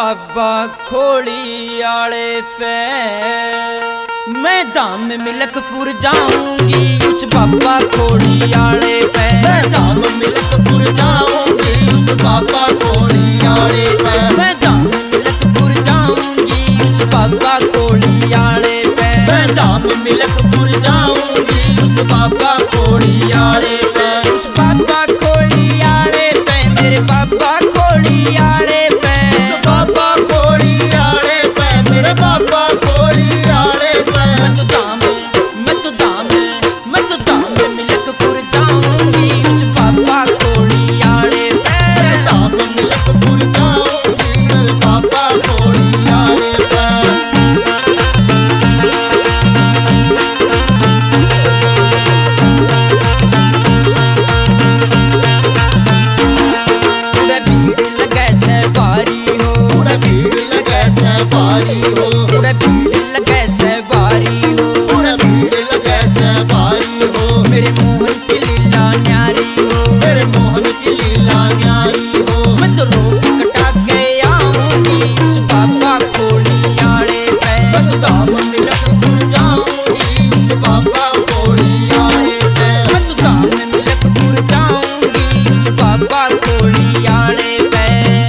बाबा खोड़ी आले पे मैं धाम मिलकपुर जाऊंगी, उस बाबा खोड़ी आले पे मैं धाम मिलकपुर जाऊंगी, उस बाबा खोड़ी आले पे मैं धाम मिलकपुर जाऊंगी, उस बाबा खोड़ी आले पे मैं धाम मिलकपुर जाऊंगी, उस बाबा खोड़ी आले पे उस बाबा खोड़ी आले पे मेरे बाबा खोड़ी आले पे उस बाबा खोड़ी आले पे मेरे बाबा खोड़ी आले पे मैं तो धाम मिलकपुर जाऊंगी, उस बाबा खोड़ी आले पे मैं धाम मिलकपुर जाऊंगी, मेरे बाबा खोड़ी आले पे भीड़ लगे से बारी हो, भीड़ लगे से बारी हो, भीड़ लगे से बारी हो, भीड़ लगे से बारी हो, मेरे मोहन की लीला न्यारी हो, मेरे मोहन की लीला न्यारी हो। मैं तो रोक कटा के आऊंगी, उस बाबा खोड़ी आले पे मैं तो धाम मिलकपुर जाऊंगी, उस बाबा खोड़ी आले पे मैं तो धाम मिलकपुर जाऊंगी, उस बाबा खोड़ी आले पे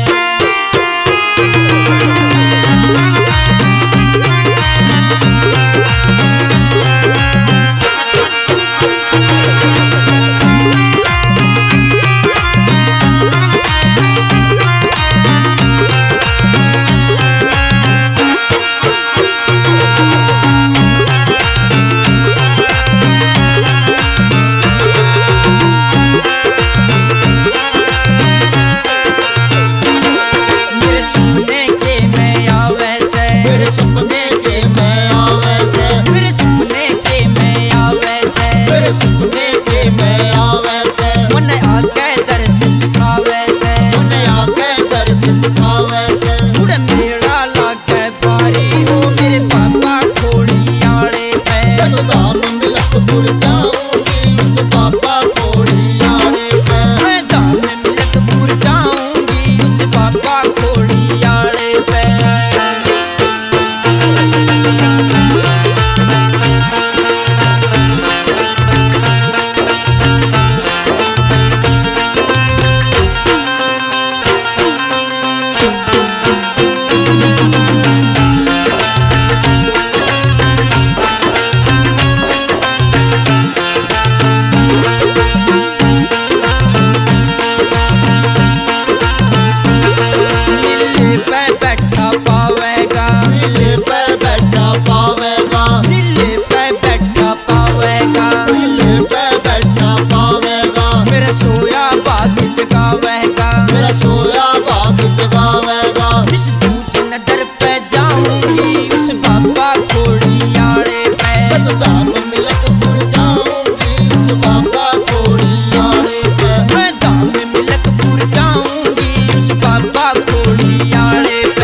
मेरे सपने के मैं आवे से, मेरे सपने के मैं आवे से, मेरे सपने के मैं आवे से, मन आके दर्शन दिखावे से, उन्हें आके दर्शन दिखावे से। उड़े मेरा लागे भारी हो, मेरे बाबा खोड़ी आले पे मैं तो धाम मिलकपुर जाऊंगी, उस बाबा खोड़ी आले पे मैं धाम मिलकपुर जाऊंगी, उस बाबा खोड़ी आले पे नीले पे बैठा पावेगा, नीले पे बैठा पावेगा, नीले पे बैठा पावेगा, नीले पे बैठा पावेगा, मेरा सोया बाग जगावेगा, मेरा सोया बाग जगावेगा। इस दूज नजर पे जाऊंगी, उस बाबा खोड़ी आले पे मैं तो धाम मिलकपुर जाऊंगी, उस बाबा खोड़ी आले पे मैं धाम मिलकपुर जाऊंगी, उस बाबा खोड़ी आले पे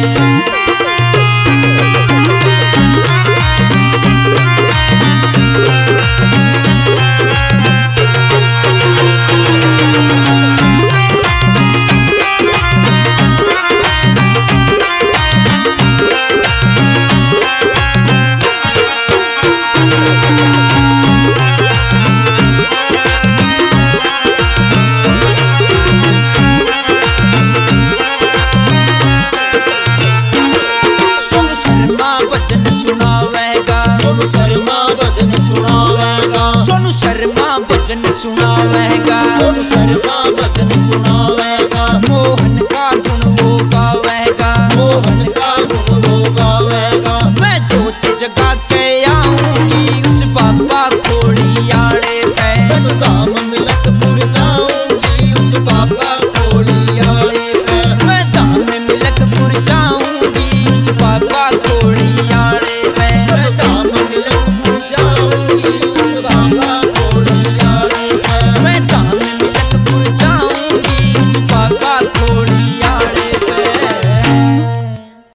सोनू शर्मा भजन सुनावेगा, सोनू शर्मा भजन सुनावेगा, सोनू शर्मा भजन सुनावेगा, सोनू शर्मा भजन सुनावेगा। मोहन